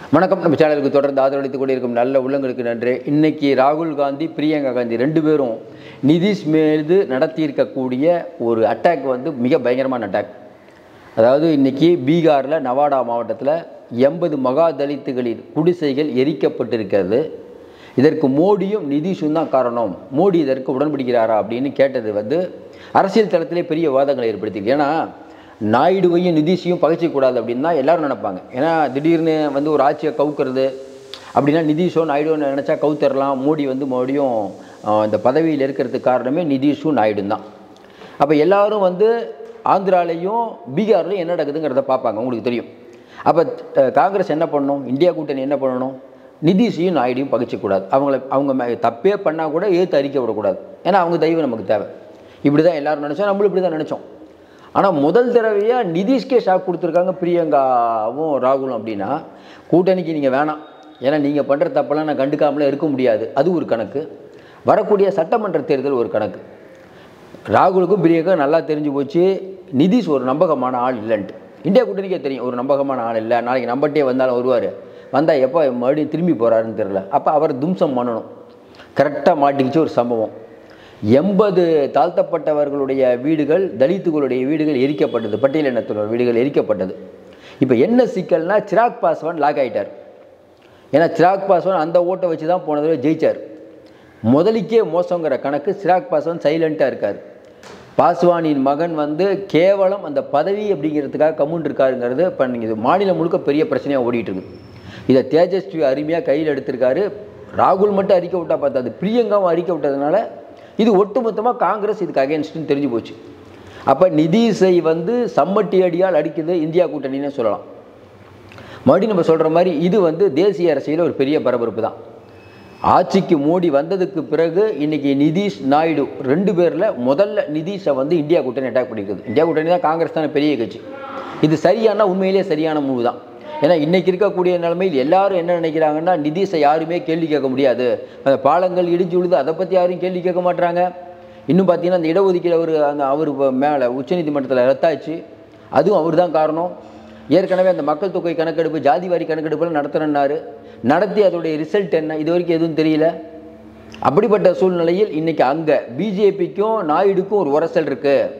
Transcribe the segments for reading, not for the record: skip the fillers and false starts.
வணக்கம். நம்ம சேனலுக்கு தொடர்ந்து ஆதரவளித்துக் கொண்டிருக்கும் நல்ல உள்ளங்களுக்கு நன்றி. இன்றைக்கி ராகுல் காந்தி, பிரியங்கா காந்தி ரெண்டு பேரும் நிதிஷ் மீது நடத்தியிருக்கக்கூடிய ஒரு அட்டாக் வந்து மிக பயங்கரமான அட்டாக். அதாவது இன்றைக்கி பீகாரில் நவாடா மாவட்டத்தில் 80 மகா தலித்துகளின் குடிசைகள் எரிக்கப்பட்டிருக்கிறது. இதற்கு மோடியும் நிதிஷும் தான் காரணம். மோடி இதற்கு உடன்படுகிறாரா அப்படின்னு கேட்டது வந்து அரசியல் தளத்திலே பெரிய விவாதங்களை ஏற்படுத்தியிருக்கு. ஏன்னா நாயுடுவையும் நிதிஷையும் பகைச்சிக்கூடாது அப்படின்னு தான் எல்லோரும் நினைப்பாங்க. ஏன்னா திடீர்னு வந்து ஒரு ஆட்சியை கவுக்கிறது அப்படின்னா நிதிஷோ நாயுடுவோ நினச்சா கவுத்தரலாம். மோடியும் இந்த பதவியில் இருக்கிறதுக்கு காரணமே நிதிஷும் நாயுடும் தான். அப்போ எல்லோரும் வந்து ஆந்திராலையும் பீகார்லையும் என்ன நடக்குதுங்கிறத பார்ப்பாங்க. உங்களுக்கு தெரியும். அப்போ காங்கிரஸ் என்ன பண்ணணும், இந்தியா கூட்டணி என்ன பண்ணணும், நிதிஷையும் நாயுடையும் பகைச்சிக்கூடாது. அவங்க தப்பே பண்ணால் கூட ஏற்று அறிக்கை விடக்கூடாது. ஏன்னா அவங்க தெய்வம் நமக்கு தேவை. இப்படி தான் எல்லோரும் நினச்சோம், நம்மளும் இப்படி தான் நினச்சோம். ஆனால் முதல் தடவையாக நிதிஷ்கே ஷாக் கொடுத்துருக்காங்க பிரியங்காவும் ராகுலும். அப்படின்னா கூட்டணிக்கு நீங்கள் வேணாம், ஏன்னா நீங்கள் பண்ணுற தப்பெல்லாம் நான் கண்டுக்காமலே இருக்க முடியாது. அது ஒரு கணக்கு. வரக்கூடிய சட்டமன்ற தேர்தல் ஒரு கணக்கு. ராகுலுக்கும் பிரியங்கா நல்லா தெரிஞ்சு போச்சு நிதிஷ் ஒரு நம்பகமான ஆள் இல்லைன்ட்டு. இந்தியா கூட்டணிக்கே தெரியும் ஒரு நம்பகமான ஆள் இல்லை. நாளைக்கு நம்பட்டே வந்தாலும் வருவார், வந்தால் எப்போ மறுபடியும் திரும்பி போகிறாருன்னு தெரில. அப்போ அவர் தும்சம் பண்ணணும். கரெக்டாக மாட்டிக்கிச்சு ஒரு சம்பவம். 80 தாழ்த்தப்பட்டவர்களுடைய வீடுகள், தலித்துகளுடைய வீடுகள் எரிக்கப்பட்டது, பட்டியலினத்தோட வீடுகள் எரிக்கப்பட்டது. இப்போ என்ன சிக்கல்னா சிராக் பாஸ்வான் லாக் ஆகிட்டார். ஏன்னா சிராக் பாஸ்வான் அந்த ஓட்டை வச்சு தான் போன தடவை ஜெயிச்சார். முதலிக்கே மோசங்கிற கணக்கு. சிராக் பாஸ்வான் சைலண்ட்டாக இருக்கார். பாஸ்வானின் மகன் வந்து கேவலம் அந்த பதவி அப்படிங்கிறதுக்காக கம்முன்னு இருக்காருங்கிறது இப்போ நீங்கள் இது மாநிலம் முழுக்க பெரிய பிரச்சனையாக ஓடிட்டுருக்கு. இதை தேஜஸ்வி அருமையாக கையில் எடுத்திருக்காரு. ராகுல் மட்டும் அறிக்கை விட்டால் பார்த்தாது, பிரியங்காவும் அறிக்கை விட்டதுனால இது ஒட்டுமொத்தமாக காங்கிரஸ் இதுக்கு அகேன்ஸ்ட்னு தெரிஞ்சு போச்சு. அப்போ நிதிஷை வந்து சம்மட்டி அடியால் அடிக்குது இந்தியா கூட்டணின்னு சொல்லலாம். மறுபடியும் நம்ம சொல்கிற மாதிரி இது வந்து தேசிய அரசியலில் ஒரு பெரிய பரபரப்பு தான். ஆட்சிக்கு மோடி வந்ததுக்கு பிறகு இன்றைக்கி நிதிஷ் நாயுடு ரெண்டு பேரில் முதல்ல நிதிஷை வந்து இந்தியா கூட்டணி அட்டாக் பண்ணியிருக்குது. இந்தியா கூட்டணி தான் காங்கிரஸ் தானே பெரிய கட்சி. இது சரியான உண்மையிலே சரியான மூவ் தான். ஏன்னா இன்றைக்கி இருக்கக்கூடிய நிலைமையில் எல்லாரும் என்ன நினைக்கிறாங்கன்னா நிதிஷை யாருமே கேள்வி கேட்க முடியாது, அந்த பாலங்கள் இடிஞ்சு விழுது அதை பற்றி யாரும் கேள்வி கேட்க மாட்டுறாங்க. இன்னும் பார்த்தீங்கன்னா அந்த இடஒதுக்கீடு அவர் மேலே உச்சநீதிமன்றத்தில் ரத்தாச்சு, அதுவும் அவர் தான் காரணம். ஏற்கனவே அந்த மக்கள் தொகை கணக்கெடுப்பு, ஜாதிவாரி கணக்கெடுப்புலாம் நடத்துகிறேன்னாரு, நடத்தி அதோடைய ரிசல்ட் என்ன இது வரைக்கும் எதுவும் தெரியல. அப்படிப்பட்ட சூழ்நிலையில் இன்றைக்கி அங்கே பிஜேபிக்கும் நாயுடுக்கும் ஒரு உரசல் இருக்குது.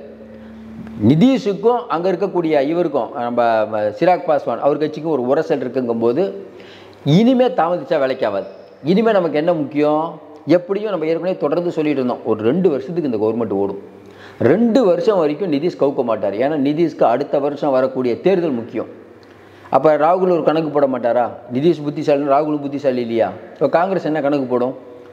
நிதிஷுக்கும் அங்கே இருக்கக்கூடிய இவருக்கும் நம்ம சிராக் பாஸ்வான் அவர் கட்சிக்கும் ஒரு உரசல் இருக்குங்கும்போது இனிமேல் தாமதிச்சா வேலைக்காகாது. இனிமேல் நமக்கு என்ன முக்கியம், எப்படியும் நம்ம ஏற்கனவே தொடர்ந்து சொல்லிட்டு இருந்தோம் ஒரு 2 வருஷத்துக்கு இந்த கவர்மெண்ட் ஓடும். 2 வருஷம் வரைக்கும் நிதிஷ் கவுக்க மாட்டார். ஏன்னா நிதிஷ்க்கு அடுத்த வருஷம் வரக்கூடிய தேர்தல் முக்கியம். அப்போ ராகுல் ஒரு கணக்கு போட மாட்டாரா? நிதிஷ் புத்திசாலின்னு ராகுல் புத்திசாலி இல்லையா? இப்போ காங்கிரஸ் என்ன கணக்கு போடும்?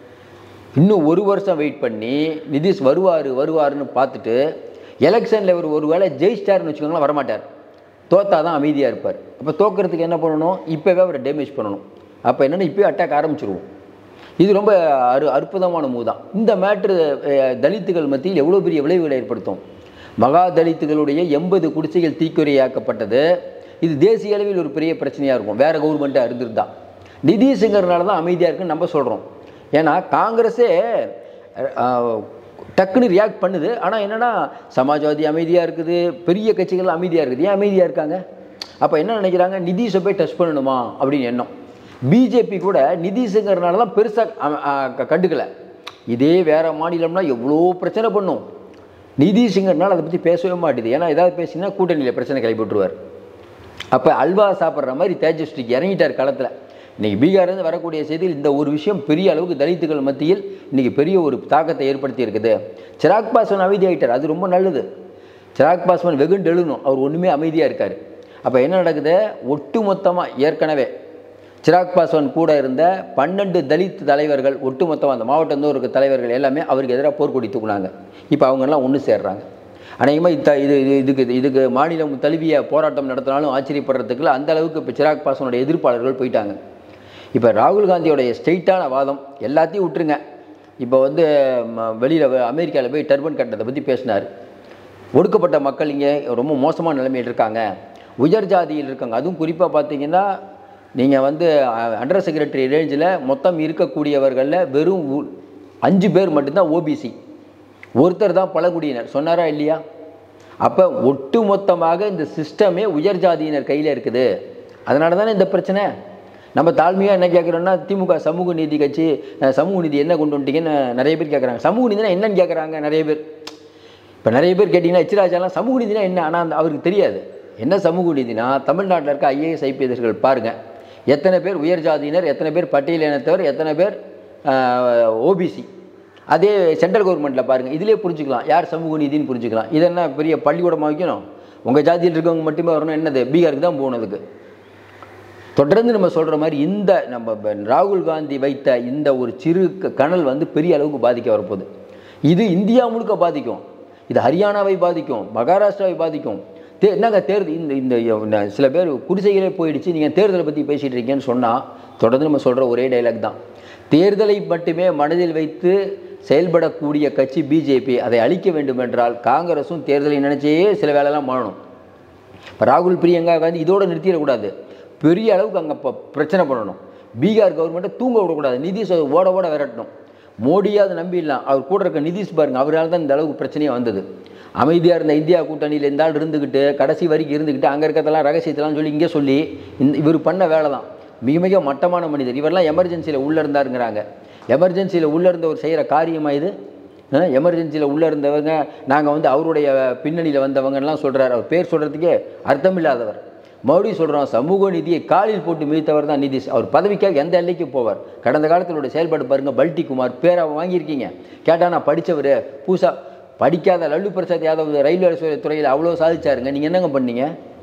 இன்னும் 1 வருஷம் வெயிட் பண்ணி நிதிஷ் வருவாருன்னு பார்த்துட்டு எலெக்ஷனில் இவர் ஒரு வேளை ஜெயிச்சிட்டாருன்னு வச்சுக்கோங்களேன், வரமாட்டார், தோத்தா தான் அமைதியாக இருப்பார். அப்போ தோக்கிறதுக்கு என்ன பண்ணணும், இப்போவே அவரை டேமேஜ் பண்ணணும். அப்போ என்னென்னா இப்போயே அட்டாக் ஆரம்பிச்சிருவோம். இது ரொம்ப அற்புதமான மூவ் தான். இந்த மேட்ரு தலித்துகள் மத்தியில் எவ்வளோ பெரிய விளைவுகளை ஏற்படுத்தும். மகா தலித்துகளுடைய 80 குடிசைகள் தீக்குறையாக்கப்பட்டது. இது தேசிய அளவில் ஒரு பெரிய பிரச்சனையாக இருக்கும் வேறு கவர்மெண்ட்டாக இருந்திருந்தா. நிதிஷுங்கிறதுனால தான் அமைதியாக இருக்குன்னு நம்ம சொல்கிறோம். ஏன்னா காங்கிரஸே டக்குன்னு ரியாக்ட் பண்ணுது. ஆனால் என்னென்னா சமாஜ்வாதி அமைதியாக இருக்குது, பெரிய கட்சிகள் அமைதியாக இருக்குது. ஏன் அமைதியாக இருக்காங்க? அப்போ என்ன நினைக்கிறாங்க, நிதிஷை போய் டச் பண்ணணுமா அப்படின்னு எண்ணம். பிஜேபி கூட நிதிஷுங்கிறதுனால தான் பெருசாக கண்டுக்கலை. இதே வேறு மாநிலம்னா எவ்வளோ பிரச்சனை பண்ணும். நிதிஷுங்கிறதுனால அதை பற்றி பேசவே மாட்டேது. ஏன்னா ஏதாவது பேசினா கூட்டணியில் பிரச்சனை கிளப்பி விட்டுருவார். அப்போ அல்வா சாப்பிட்ற மாதிரி தேஜஸ்விக்கு இறங்கிட்டார் களத்தில். இன்றைக்கி பீகார்லேருந்து வரக்கூடிய செய்தியில் இந்த ஒரு விஷயம் பெரிய அளவுக்கு தலித்துகள் மத்தியில் இன்றைக்கி பெரிய ஒரு தாக்கத்தை ஏற்படுத்தி இருக்குது. சிராக் பாஸ்வான் அமைதி ஆகிட்டார், அது ரொம்ப நல்லது. சிராக் பாஸ்வான் வெகுண்டு எழுணும், அவர் ஒன்றுமே அமைதியாக இருக்கார். அப்போ என்ன நடக்குது, ஒட்டு மொத்தமாக ஏற்கனவே சிராக் பாஸ்வான் கூட இருந்த 12 தலித் தலைவர்கள் ஒட்டு மொத்தமாக அந்த மாவட்டந்தோறும் இருக்க தலைவர்கள் எல்லாமே அவருக்கு எதிராக போர்க்கொடி தூக்குனாங்க. இப்போ அவங்கெல்லாம் ஒன்று சேர்றாங்க. அநேகமாக இதுக்கு மாநிலம் தழுவிய போராட்டம் நடத்தினாலும் ஆச்சரியப்படுறதுக்குள்ள அந்த அளவுக்கு இப்போ சிராக் பாஸ்வானுடைய எதிர்ப்பாளர்கள் போயிட்டாங்க. இப்போ ராகுல் காந்தியோடைய ஸ்ட்ரெயிட்டான வாதம் எல்லாத்தையும் விட்டுருங்க. இப்போ வந்து வெளியில் அமெரிக்காவில் போய் டர்பன் கட்டத்தை பற்றி பேசினார். ஒடுக்கப்பட்ட மக்கள் இங்கே ரொம்ப மோசமான நிலைமையில் இருக்காங்க, உயர் ஜாதியில் இருக்காங்க. அதுவும் குறிப்பாக பார்த்தீங்கன்னா நீங்கள் வந்து அண்டர் செக்ரட்டரி ரேஞ்சில் மொத்தம் இருக்கக்கூடியவர்களில் வெறும் 5 பேர் மட்டும்தான் ஓபிசி, ஒருத்தர் தான் பழங்குடியினர். சொன்னாரா இல்லையா? அப்போ ஒட்டு மொத்தமாக இந்த சிஸ்டமே உயர் ஜாதியினர் கையில் இருக்குது. அதனால தானே இந்த பிரச்சனை. நம்ம தாழ்மையாக என்ன கேட்குறோன்னா திமுக சமூக நீதி கட்சி சமூக நீதி என்ன கொண்டு வந்துட்டீங்கன்னு நிறைய பேர் கேட்குறாங்க. சமூக நீதினா என்னன்னு கேட்குறாங்க நிறைய பேர். இப்போ நிறைய பேர் கேட்டிங்கன்னா எச்ராஜாலாம் சமூக நீதினா என்ன, ஆனால் அவருக்கு தெரியாது என்ன சமூக நீதினா. தமிழ்நாட்டில் இருக்க ஐஏஎஸ் ஐபிஎஸ்கள் பாருங்கள், எத்தனை பேர் உயர் ஜாதியினர், எத்தனை பேர் பட்டியல் இனத்தவர், எத்தனை பேர் ஓபிசி. அதே சென்ட்ரல் கவர்மெண்ட்டில் பாருங்கள், இதிலே புரிஞ்சுக்கலாம் யார் சமூக நீதினு புரிஞ்சுக்கலாம். இதென்ன பெரிய பள்ளிக்கூடமாக வைக்கணும், உங்கள் ஜாதியில் இருக்கவங்க மட்டுமே வரணும், என்னது பீகாருக்கு தான் போனதுக்கு. தொடர்ந்து நம்ம சொல்கிற மாதிரி இந்த நம்ம ராகுல் காந்தி வைத்த இந்த ஒரு சிறு கனல் வந்து பெரிய அளவுக்கு பாதிக்க வரப்போகுது. இது இந்தியா முழுக்க பாதிக்கும், இது ஹரியானாவை பாதிக்கும், மகாராஷ்டிராவை பாதிக்கும். என்னங்க தேர்தல் இந்த சில பேர் குடிசைகளே போயிடுச்சு, நீங்கள் தேர்தலை பற்றி பேசிகிட்டு இருக்கீங்கன்னு சொன்னால் தொடர்ந்து நம்ம சொல்கிற ஒரே டைலாக் தான், தேர்தலை மட்டுமே மனதில் வைத்து செயல்படக்கூடிய கட்சி பிஜேபி. அதை அழிக்க வேண்டும் என்றால் காங்கிரஸும் தேர்தலை நினைச்சே சில வேலையெல்லாம் பண்ணணும். இப்போ ராகுல் பிரியங்கா காந்தி இதோடு நிறுத்திடக்கூடாது, பெரிய அளவுக்கு அங்கே இப்போ பிரச்சனை பண்ணணும். பீகார் கவர்மெண்ட்டை தூங்க விடக்கூடாது, நிதிஷ் ஓட ஓட விரட்டணும். மோடியை அதை நம்பிடலாம், அவர் கூட இருக்க நிதிஷ் பாருங்கள், அவரால் தான் இந்த அளவுக்கு பிரச்சனையே வந்தது. அமைதியாக இருந்த இந்தியா கூட்டணியில் இருந்தால் இருந்துக்கிட்டு கடைசி வரைக்கும் இருந்துக்கிட்டு அங்கே இருக்கிறதெல்லாம் ரகசியத்தெல்லாம் சொல்லி இங்கே சொல்லி இவர் பண்ண வேலை தான் மிக மிக மட்டமான மனிதர். இவரெல்லாம் எமர்ஜென்சியில் உள்ளே இருந்தாருங்கிறாங்க. எமர்ஜென்சியில் உள்ளே இருந்தவர் செய்கிற காரியமாக இது? எமர்ஜென்சியில் உள்ளே இருந்தவங்க நாங்கள் வந்து அவருடைய பின்னணியில் வந்தவங்கலாம் சொல்கிறார். அவர் பேர் சொல்கிறதுக்கே அர்த்தமில்லாதவர். மறுபடியும் சொல்கிறோம், சமூக நீதியை காலில் போட்டு மிதித்தவர் தான் நிதிஷ். அவர் பதவிக்காக எந்த எல்லைக்கு போவார். கடந்த காலத்தினுடைய செயல்பாடு பாருங்கள், பல்டி குமார் பேரை வாங்கியிருக்கீங்க. கேட்டால் நான் படித்தவர், பூசா படிக்காத லல்லு பிரசாத் யாதவ் ரயில்வே துறையில் அவ்வளோ சாதிச்சாருங்க. நீங்கள் என்னங்க பண்ணீங்க?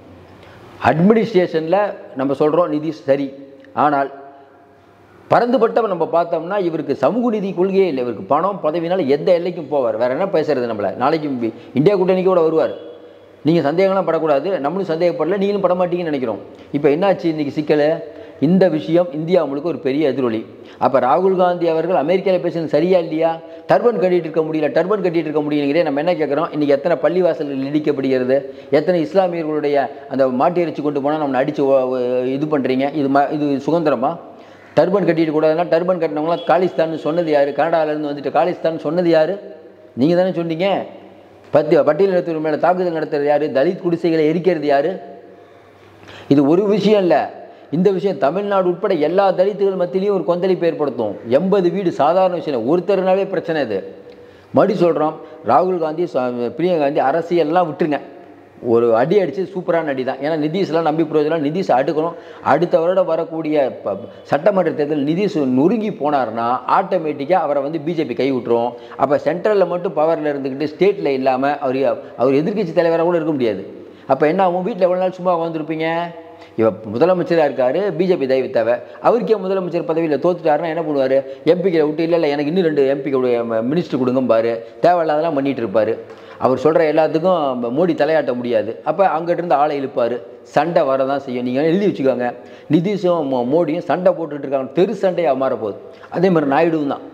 அட்மினிஸ்ட்ரேஷனில் நம்ம சொல்கிறோம் நிதிஷ் சரி, ஆனால் பறந்துபட்டவர் நம்ம பார்த்தோம்னா இவருக்கு சமூக நீதி கொள்கையே இல்லை. இவருக்கு பணம் பதவினால எந்த எல்லைக்கும் போவார். வேறு என்ன பேசுறது நம்மளை? நாளைக்கு இந்தியா கூட்டணிக்கு கூட வருவார். நீங்கள் சந்தேகம்லாம் படக்கூடாது, நம்மளும் சந்தேகப்படல, நீங்களும் படமாட்டீங்கன்னு நினைக்கிறோம். இப்போ என்னாச்சு இன்றைக்கி சிக்கல்? இந்த விஷயம் இந்தியா முழுக்க ஒரு பெரிய எதிரொலி. அப்போ ராகுல் காந்தி அவர்கள் அமெரிக்காவில் பேசுறது சரியா இல்லையா? டர்பன் கட்டிகிட்டு இருக்க முடியல, டர்பன் கட்டிகிட்டு இருக்க முடியுங்கிறே நம்ம என்ன கேட்குறோம்? இன்றைக்கி எத்தனை பள்ளிவாசல்கள் இடிக்கப்படுகிறது, எத்தனை இஸ்லாமியர்களுடைய அந்த மாட்டு இறைச்சி கொண்டு போனால் நம்மளை அடித்து இது பண்ணுறீங்க. இது சுதந்திரமா? டர்பன் கட்டிட்டு கூடாதுன்னா டர்பன் கட்டினவங்களாம் காலிஸ்தான் சொன்னது யார்? கனடாவிலேருந்து வந்துட்டு காலிஸ்தான் சொன்னது யார்? நீங்கள் தானே சொன்னீங்க. பட்டியல் இனத்தவர் மேலே தாக்குதல் நடத்துறது யார்? தலித் குடிசைகளை எரிக்கிறது யார்? இது ஒரு விஷயம் இல்லை, இந்த விஷயம் தமிழ்நாடு உட்பட எல்லா தலித்துகள் மத்தியிலையும் ஒரு கொந்தளிப்பு ஏற்படுத்தும். 80 வீடு சாதாரண விஷயம், ஒருத்தர்னாலே பிரச்சனை. இது மறுபடி சொல்கிறோம், ராகுல் காந்தி பிரியங்கா காந்தி அரசியல்லாம் விட்டுருங்க. ஒரு அடி அடித்து சூப்பரான அடி தான். ஏன்னா நிதிஷ்லாம் நம்பி பிரயோஜனம், நிதிஷ் அடுக்கணும். அடுத்த வருடம் வரக்கூடிய சட்டமன்ற தேர்தல் நிதிஷ் நொறுங்கி போனார்னா ஆட்டோமேட்டிக்காக அவரை வந்து பிஜேபி கை விட்டுரும். அப்போ சென்ட்ரலில் மட்டும் பவரில் இருந்துக்கிட்டு ஸ்டேட்டில் இல்லாமல் அவர் எதிர்க்கட்சி தலைவராக கூட இருக்க முடியாது. அப்போ என்ன ஆகும்? வீட்டில் எவ்வளோ நாள் சும்மா வந்துருப்பீங்க? இவர் முதலமைச்சராக இருக்கார், பிஜேபி தயவு தேவை. அவருக்கே முதலமைச்சர் பதவியில் தோத்துட்டாருன்னா என்ன பண்ணுவார்? எம்பிக்களை விட்டு இல்லை எனக்கு இன்னும் 2 எம்பிக்களுடைய மினிஸ்டர் கொடுங்க பாரு, தேவையில்லாதெல்லாம் பண்ணிகிட்டு இருப்பார். அவர் சொல்கிற எல்லாத்துக்கும் மோடி தலையாட்ட முடியாது. அப்போ அங்கிட்டிருந்து ஆளை இழுப்பார், சண்டை வரதான் செய்யும். நீங்கள் எழுதி வச்சுக்கோங்க, நிதிஷும் மோடியும் சண்டை போட்டுட்டு இருக்காங்க, தெரு சண்டையாக மாறப்போகுது. அதே மாதிரி நாயுடுவும் தான்.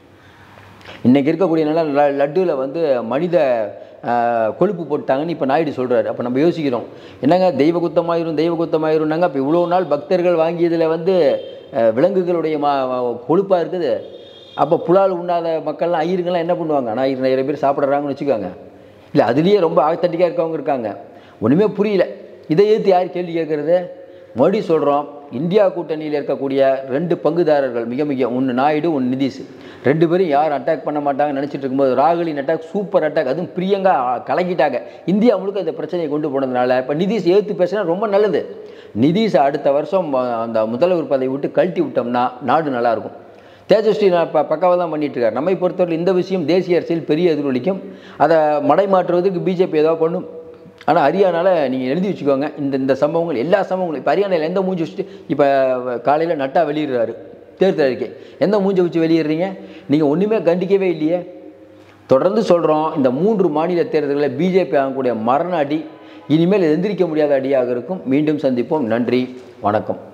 இன்றைக்கி இருக்கக்கூடிய நல்ல லட்டுவில் வந்து மனித கொழுப்பு போட்டாங்கன்னு இப்போ நாயுடு சொல்கிறாரு. அப்போ நம்ம யோசிக்கிறோம், என்னங்க தெய்வ குத்தமாயிரும்னாங்க. அப்போ இவ்வளோ நாள் பக்தர்கள் வாங்கியதில் வந்து விலங்குகளுடைய கொழுப்பாக இருக்குது. அப்போ புலால் உண்ணாத மக்கள்லாம் ஐயருங்கெல்லாம் என்ன பண்ணுவாங்க? ஆனால் நிறைய பேர் சாப்பிட்றாங்கன்னு வச்சுக்கோங்க. இல்லை அதுலேயே ரொம்ப ஆத்தட்டிக்காக இருக்கவங்க இருக்காங்க. ஒன்றுமே புரியல. இதை ஏற்று யார் கேள்வி கேட்குறது? மறுபடி சொல்கிறோம், இந்தியா கூட்டணியில் இருக்கக்கூடிய 2 பங்குதாரர்கள் மிக ஒன்று நாயுடு, ஒன்று நிதிஷ். 2 பேரும் யாரும் அட்டாக் பண்ண மாட்டாங்கன்னு நினச்சிட்டு இருக்கும்போது ராகுலின் அட்டாக் சூப்பர் அட்டாக். அதுவும் பிரியங்கா கலக்கிட்டாங்க. இந்தியா முழுக்க இந்த பிரச்சனையை கொண்டு போனதுனால இப்போ நிதிஷ் ஏற்று பேசினா ரொம்ப நல்லது. நிதிஷ் அடுத்த வருஷம் அந்த முதல்வர் பதவி விட்டு கழட்டி விட்டோம்னா நாடு நல்லாயிருக்கும். தேஜஸ்வி பக்காவாக தான் பண்ணிகிட்ருக்கார். நம்மை பொறுத்தவரை இந்த விஷயம் தேசிய அரசியல் பெரிய எதிரொலிக்கும். அதை மடைமாற்றுவதற்கு பிஜேபி ஏதாவது பண்ணும். ஆனால் ஹரியானாவில் நீங்கள் எழுதி வச்சுக்கோங்க, இந்த சம்பவங்கள் எல்லா சம்பவங்களும். இப்போ ஹரியானாவில் எந்த மூஞ்சி வச்சுட்டு இப்போ காலையில் நட்டா வெளியிடுறாரு தேர்தல் அறிக்கை, எந்த மூஞ்சை வச்சு வெளியிடுறீங்க? நீங்கள் ஒன்றுமே கண்டிக்கவே இல்லையே. தொடர்ந்து சொல்கிறோம், இந்த 3 மாநில தேர்தல்களில் பிஜேபி ஆகக்கூடிய மரண அடி இனிமேல் எந்திரிக்க முடியாத அடியாக இருக்கும். மீண்டும் சந்திப்போம். நன்றி, வணக்கம்.